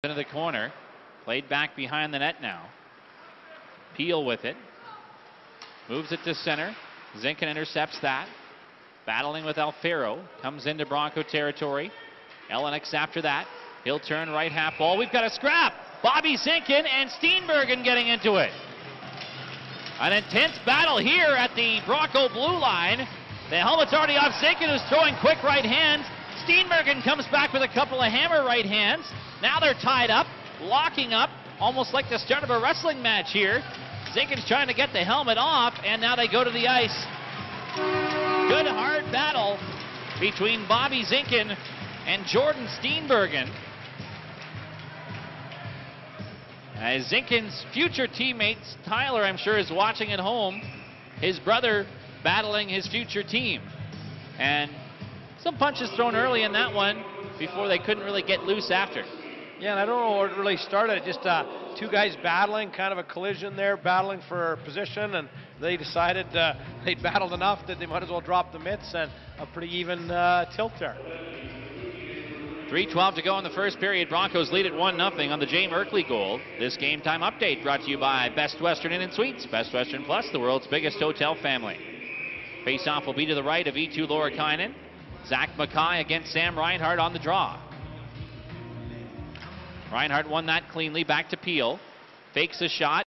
Into the corner, played back behind the net now. Peel with it, moves it to center. Zinkin intercepts that. Battling with Alfaro, comes into Bronco territory. Ellenix after that. He'll turn right half ball. We've got a scrap. Bobby Zinkin and Steenbergen getting into it. An intense battle here at the Bronco blue line. The helmet's already off Zinkin, who's throwing quick right hands. Steenbergen comes back with a couple of hammer right hands. Now they're tied up, locking up, almost like the start of a wrestling match here. Zinkin's trying to get the helmet off, and now they go to the ice. Good hard battle between Bobby Zinkin and Jordan Steenbergen. As Zinkin's future teammates, Tyler, I'm sure, is watching at home. His brother battling his future team. And some punches thrown early in that one before they couldn't really get loose after. Yeah, and I don't know where it really started. Just two guys battling, kind of a collision there, battling for position, and they decided they'd battled enough that they might as well drop the mitts, and a pretty even tilt there. 3:12 to go in the first period. Broncos lead at 1-0 on the Jay Merkley goal. This game time update brought to you by Best Western Inn & Suites. Best Western Plus, the world's biggest hotel family. Face-off will be to the right of Eetu Laurikainen. Zach Mackay against Sam Reinhart on the draw. Reinhart won that cleanly, back to Peel. Fakes a shot.